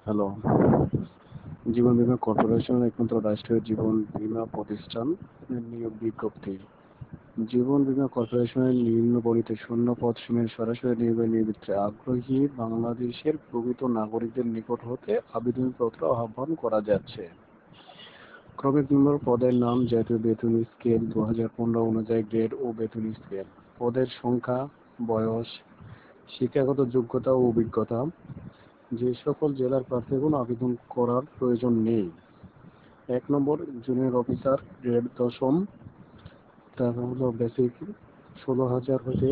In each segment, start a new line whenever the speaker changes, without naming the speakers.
Hello. জীবন বীমা corporation একমাত্র রাষ্ট্রীয় জীবন বীমা প্রতিষ্ঠান। নিয়োগ বিজ্ঞপ্তি। জীবন বীমা কর্পোরেশনের নিম্নবর্ণিত শূন্য পদ সমূহের সরাসরি নিয়োগের নিমিত্তে আগ্রহী বাংলাদেশের প্রকৃত নাগরিকদের নিকট হতে আবেদনপত্র আহ্বান করা যাচ্ছে। ক্রমিক নম্বর পদের নাম জাতীয় বেতন স্কেল 2015 অনুযায়ী গ্রেড ও বেতন স্কেল। পদের সংখ্যা, বয়স, শিক্ষাগত যোগ্যতা ও অভিজ্ঞতা। যে সকল জেলার প্রার্থীগণ আবেদন করার প্রয়োজন নেই। 1 নম্বর জুনিয়র অফিসার গ্রেড 10ম, টাকা হলো বেসিক 16,000 হতে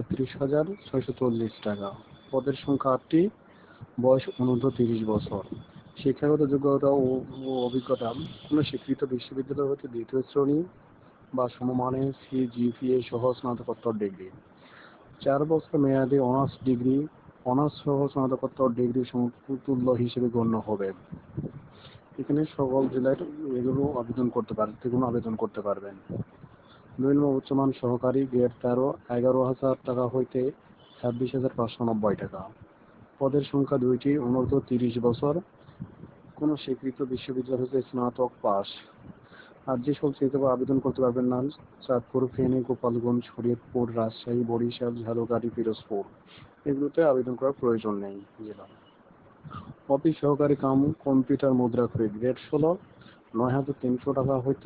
38,640 টাকা। পদের সংখ্যা 8টি। বয়স অনূর্ধ্ব 30 বছর। শিক্ষাগত যোগ্যতা ও অভিজ্ঞতা কোনো স্বীকৃত বিশ্ববিদ্যালয় হতে দ্বিতীয় শ্রেণী বা সমমানের সিজিপিএ সহ স্নাতকোত্তর ডিগ্রি। 4 বছর মেয়াদী অনার্স ডিগ্রি, অনার্স সহ স্নাতকোত্তর ডিগ্রি সমতুল্য হিসেবে গণ্য হবে। এখানে সকল জেলার এগুলো আবেদন করতে পারবেন। 2 নম্বর উচ্চমান সহকারী গ্রেড 13, 11,000 টাকা হইতে 26,590 টাকা। পদের সংখ্যা 2টি। অনূর্ধ্ব 30 বছর। কোনো স্বীকৃত বিশ্ববিদ্যালয় হতে স্নাতক পাস। আর যে সকল জেলাতে আবেদন করতে পারবেন না: চাঁদপুর, ফেনী, গোপালগঞ্জ, শরীয়তপুর, রাজশাহী, বরিশাল, ঝালকাঠি, পিরোজপুর। এগুলোতে আবেদন করার প্রয়োজন নেই জেলা। অফিস সহকারী কাম কম্পিউটার মুদ্রাক্ষরী গ্রেড 16, 9,300 টাকা হইতে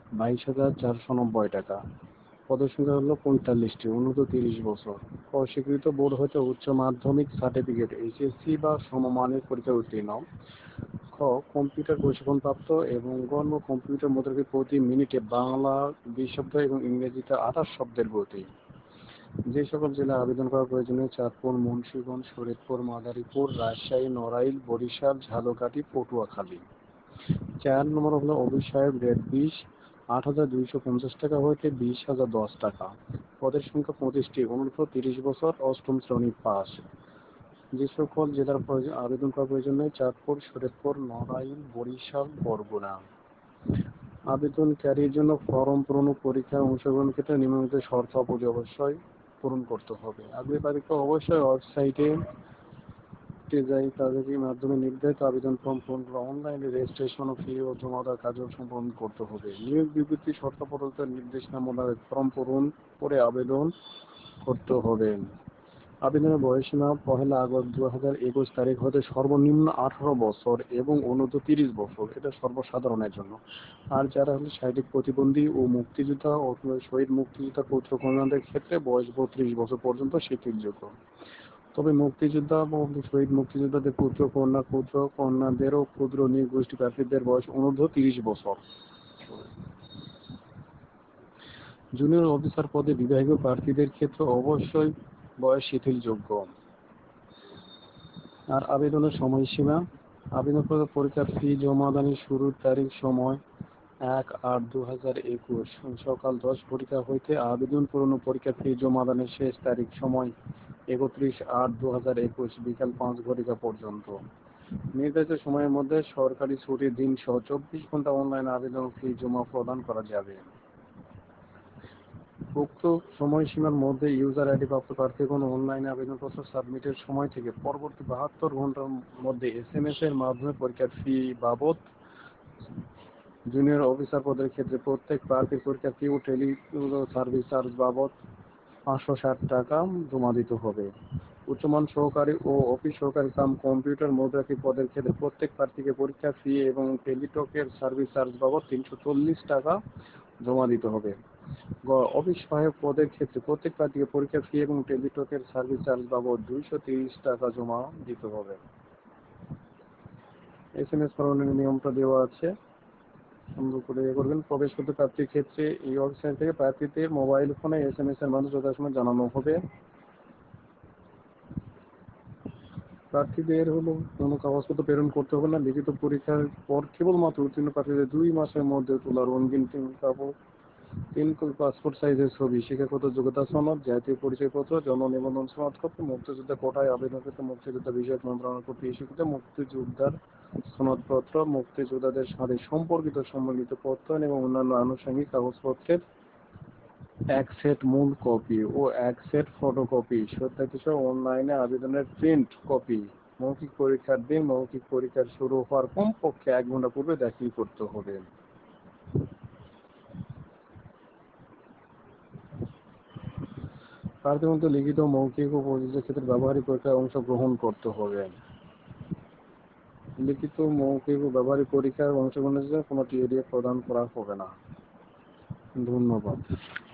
22,490 টাকা। পদের সংখ্যা হলো 45টি। অনূর্ধ্ব 30 বছর। অস্বীকৃত বোর্ড হতে উচ্চ মাধ্যমিক সার্টিফিকেট, এইচএসসি বা সমমানের পরীক্ষায় উত্তীর্ণ। খ. কম্পিউটার প্রশিক্ষণপ্রাপ্ত এবং গণ কম্পিউটার মুদ্রাক্ষরী প্রতি মিনিটে বাংলা 20 শব্দ এবং ইংরেজিতে 28 শব্দের গতি। যে সকল জেলায় আবেদন করার প্রয়োজনীয়: চাঁদপুর, মুন্সিগঞ্জ, শরীয়তপুর, মাদারীপুর, রাজশাহী, নড়াইল, বরিশাল, ঝালকাঠি, পটুয়াখালী। 4 নম্বর হলো অফিস সহায়ক গ্রেড 20, 8,250 টাকা হইতে 20,010 টাকা। পদের সংখ্যা 25টি। অনূর্ধ্ব 30 বছর, 8ম শ্রেণী পাস। যে সকল জেলার আবেদন করার প্রয়োজন নেই: চাঁদপুর, শরীয়তপুর, নড়াইল, বরিশাল, বরগুনা। আবেদনকারীর জন্য ফরম পূরণ ও পরীক্ষায় অংশগ্রহণের ক্ষেত্রে নিম্নলিখিত শর্তাবলী অবশ্যই পূরণ করতে হবে। আগ্রহী প্রার্থীকে অবশ্যই ওয়েবসাইটে যাই তাদের মাধ্যমে নির্ধারিত আবেদন ফর্ম পূরণ করে অনলাইনে রেজিস্ট্রেশন ও ফি ও জমা দেওয়ার কার্যক্রম সম্পন্ন করতে হবে। নিয়োগ বিজ্ঞপ্তি শর্তাবলীর নির্দেশনা মোতাবেক ফর্ম পূরণ করে আবেদন করতে হবে। আবেদনের বয়সসীমা 1 আগস্ট 2021 তারিখ হতে সর্বনিম্ন 18 বছর এবং অনূর্ধ্ব 30 বছর। এটা সর্বসাধারণের জন্য। আর যারা হলো শারীরিক প্রতিবন্ধী ও মুক্তিযোদ্ধা ও শহীদ মুক্তিযোদ্ধা পুত্র কন্যাদের ক্ষেত্রে বয়স 32 বছর পর্যন্ত শিথিলযোগ্য। তবে মুক্তিযোদ্ধা এবং শহীদ মুক্তিযোদ্ধাদের পুত্র কন্যাদেরও ক্ষুদ্র নৃগোষ্ঠী প্রার্থীদের বয়স অনূর্ধ্ব 30 বছর। জুনিয়র অফিসার পদে বিভাগীয় প্রার্থীদের ক্ষেত্রে অবশ্যই বয়স শিথিলযোগ্য। আর আবেদনের সময়সীমা: আবেদনপত্র পরীক্ষার ফি জমাদানের শুরুর তারিখ সময় 1/8/2021 সকাল 10 ঘটিকা হইতে আবেদন পূরণ ও পরীক্ষার ফি জমাদানের শেষ তারিখ সময় 31/8/2021 বিকাল 5 ঘটিকা পর্যন্ত। নির্ধারিত সময়ের মধ্যে সরকারি ছুটির দিন সহ 24 ঘন্টা অনলাইন আবেদন ফি জমা প্রদান করা যাবে। উক্ত সময়সীমার মধ্যে ইউজার আইডি প্রাপ্ত প্রার্থীগণ অনলাইনে আবেদনপত্র সাবমিটের সময় থেকে পরবর্তী 72 ঘন্টার মধ্যে এসএমএস এর মাধ্যমে পরীক্ষার ফি বাবদ জুনিয়র অফিসার পদের ক্ষেত্রে প্রত্যেক প্রার্থীর পরীক্ষার ফি ও টেলি সার্ভিস চার্জ বাবদ 560 টাকা জমা দিতে হবে। উচ্চমান সহকারী ও অফিস সহকারী কাম কম্পিউটার মুদ্রাক্ষরী পদের ক্ষেত্রে প্রত্যেক প্রার্থীকে পরীক্ষার ফি এবং টেলিটকের সার্ভিস চার্জ বাবদ 340 টাকা জমা দিতে হবে। অফিস সহায়ক পদের ক্ষেত্রে প্রত্যেক প্রার্থীকে পরীক্ষার ফি এবং টেলিটকের সার্ভিস চার্জ বাবদ 230 টাকা জমা দিতে হবে। এসএমএস পাঠানোর নিয়মটা দেওয়া আছে, সুন্দর করে করবেন। প্রবেশ করতে প্রার্থীর ক্ষেত্রে এই ওয়েবসাইট থেকে প্রার্থীদের মোবাইল ফোনে এসএমএস এর মাধ্যমে যথাসময়ে জানানো হবে। প্রার্থীদের হলো কোনো কাগজপত্র প্রেরণ করতে হবে না। লিখিত পরীক্ষার পর কেবলমাত্র উত্তীর্ণ প্রার্থীদের 2 মাসের মধ্যে তোলা রঙিন 3 কপি পাসপোর্ট সাইজের ছবি, শিক্ষাগত যোগ্যতা সনদ, জাতীয় পরিচয়পত্র, জন্ম নিবন্ধন সনদপত্র, মুক্তিযোদ্ধা কোটায় আবেদনকৃত মুক্তিযোদ্ধা বিষয়ক মন্ত্রণালয় কর্তৃক ইস্যুকৃত মুক্তিযোদ্ধার সনদপত্র, মুক্তিযোদ্ধাদের সাথে সম্পর্কিত সম্মিলিত প্রত্যয়ন এবং অন্যান্য আনুষঙ্গিক কাগজপত্রের 1 সেট মূল কপি ও 1 সেট ফটোকপি, সত্যায়িত অনলাইনে আবেদনের প্রিন্ট কপি মৌখিক পরীক্ষার দিন মৌখিক পরীক্ষার শুরু হওয়ার কমপক্ষে 1 ঘন্টা পূর্বে দাখিল করতে হবে। প্রার্থীর মধ্যে লিখিত, মৌখিক ও প্রযোজ্য ক্ষেত্রে ব্যবহারিক পরীক্ষায় অংশগ্রহণ করতে হবে। লিখিত, মৌখিক ও ব্যবহারিক পরীক্ষায় অংশগ্রহণের জন্য কোনো টিএডিএফ প্রদান করা হবে না। ধন্যবাদ।